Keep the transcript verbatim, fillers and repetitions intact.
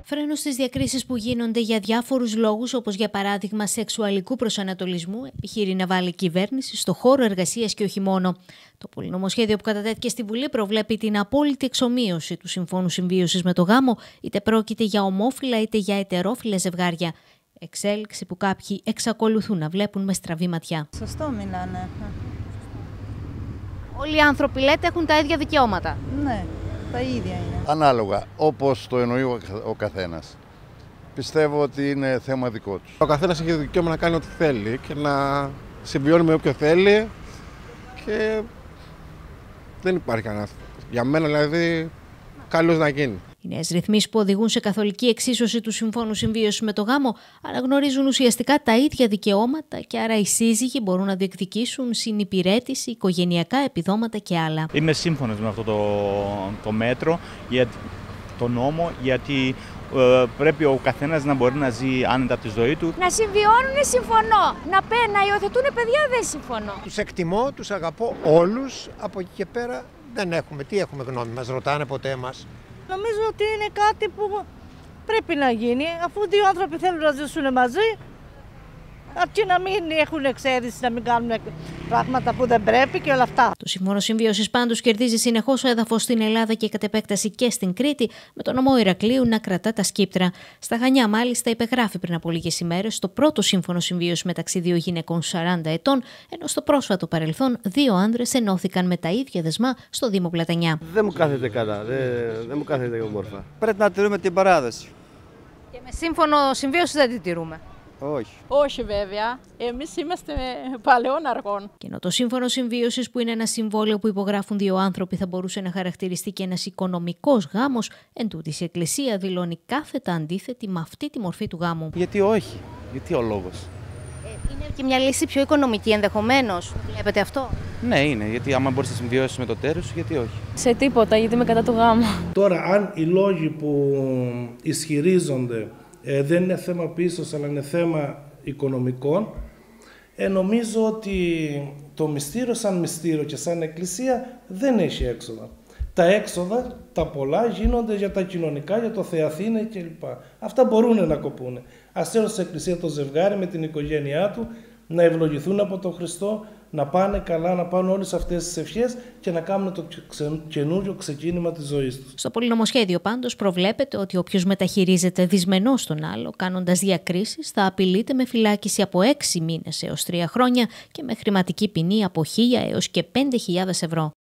Φρένο στις διακρίσεις που γίνονται για διάφορους λόγους, όπως για παράδειγμα σεξουαλικού προσανατολισμού, επιχείρει να βάλει η κυβέρνηση στο χώρο εργασίας και όχι μόνο. Το πολυνομοσχέδιο που κατατέθηκε στη Βουλή προβλέπει την απόλυτη εξομοίωση του Συμφώνου Συμβίωσης με το γάμο, είτε πρόκειται για ομόφυλα είτε για ετερόφυλα ζευγάρια. Εξέλιξη που κάποιοι εξακολουθούν να βλέπουν με στραβή ματιά. Σωστό μιλάνε. Όλοι οι άνθρωποι, λέτε, έχουν τα ίδια δικαιώματα. Ναι, τα ίδια είναι. Ανάλογα, όπως το εννοεί ο καθένας. Πιστεύω ότι είναι θέμα δικό του. Ο καθένας έχει δικαίωμα να κάνει ό,τι θέλει και να συμβιώνει με όποιο θέλει και δεν υπάρχει κανένα. Για μένα δηλαδή, καλώς να γίνει. Οι νέες ρυθμίσεις που οδηγούν σε καθολική εξίσωση του Συμφώνου Συμβίωσης με το γάμο αναγνωρίζουν ουσιαστικά τα ίδια δικαιώματα και άρα οι σύζυγοι μπορούν να διεκδικήσουν συνυπηρέτηση, οικογενειακά επιδόματα και άλλα. Είμαι σύμφωνος με αυτό το, το μέτρο, για το νόμο, γιατί ε, πρέπει ο καθένας να μπορεί να ζει άνετα τη ζωή του. Να συμβιώνουν, συμφωνώ. Να, πέ, να υιοθετούν παιδιά, δεν συμφωνώ. Τους εκτιμώ, τους αγαπώ όλους. Από εκεί και πέρα δεν έχουμε. Τι έχουμε γνώμη, μας ρωτάνε ποτέ μας. Νομίζω ότι είναι κάτι που πρέπει να γίνει, αφού δύο άνθρωποι θέλουν να ζήσουν μαζί, αρκεί να μην έχουν εξαίρεση, να μην κάνουν πράγματα που δεν πρέπει και όλα αυτά. Το Σύμφωνο Συμβίωσης πάντως κερδίζει συνεχώς ο έδαφος στην Ελλάδα και κατ' επέκταση και στην Κρήτη, με τον νομό Ηρακλείου να κρατά τα σκύπτρα. Στα Χανιά, μάλιστα, υπεγράφει πριν από λίγες ημέρες το πρώτο Σύμφωνο Συμβίωσης μεταξύ δύο γυναικών σαράντα ετών, ενώ στο πρόσφατο παρελθόν δύο άνδρες ενώθηκαν με τα ίδια δεσμά στο Δήμο Πλατανιά. Δεν μου κάθεται καλά, δεν, δεν μου κάθεται όμορφα. Πρέπει να τηρούμε την παράδοση. Και με Σύμφωνο Συμβίωσης δεν τη τηρούμε. Όχι. Όχι βέβαια. Εμείς είμαστε παλαιών αργών. Και ενώ το Σύμφωνο Συμβίωσης, που είναι ένα συμβόλαιο που υπογράφουν δύο άνθρωποι, θα μπορούσε να χαρακτηριστεί και ένας οικονομικός γάμος, εντούτοις η Εκκλησία δηλώνει κάθετα αντίθετη με αυτή τη μορφή του γάμου. Γιατί όχι, γιατί ο λόγος. Ε, είναι και μια λύση πιο οικονομική ενδεχομένως. Βλέπετε αυτό? Ναι, είναι, γιατί άμα μπορείς να συμβιώσεις με το τέρος σου, γιατί όχι. Σε τίποτα, γιατί είμαι κατά του γάμου. Τώρα, αν οι λόγοι που ισχυρίζονται Ε, δεν είναι θέμα πίστος, αλλά είναι θέμα οικονομικών, ε, νομίζω ότι το μυστήριο σαν μυστήριο και σαν εκκλησία δεν έχει έξοδα. Τα έξοδα, τα πολλά, γίνονται για τα κοινωνικά, για το Θεαθήνε κλπ. Αυτά μπορούν να κοπούν. Ας έρθουν στην εκκλησία το ζευγάρι με την οικογένειά του, να ευλογηθούν από τον Χριστό, να πάνε καλά, να πάνε όλες αυτές τις ευχές και να κάνουν το καινούριο ξεκίνημα της ζωής τους. Στο πολυνομοσχέδιο πάντως προβλέπεται ότι όποιος μεταχειρίζεται δυσμενώς τον άλλο, κάνοντας διακρίσεις, θα απειλείται με φυλάκιση από έξι μήνες έως τρία χρόνια και με χρηματική ποινή από χίλια έως και πέντε χιλιάδες ευρώ.